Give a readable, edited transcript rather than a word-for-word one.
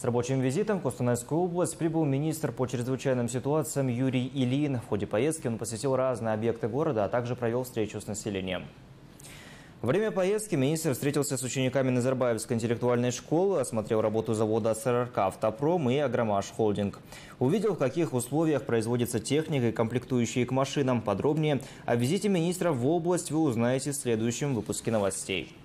С рабочим визитом в Костанайскую область прибыл министр по чрезвычайным ситуациям Юрий Ильин. В ходе поездки он посетил разные объекты города, а также провел встречу с населением. Во время поездки министр встретился с учениками Назарбаевской интеллектуальной школы, осмотрел работу завода СРРК «Автопром» и «Агромаш Холдинг». Увидел, в каких условиях производится техника и комплектующие к машинам. Подробнее о визите министра в область вы узнаете в следующем выпуске новостей.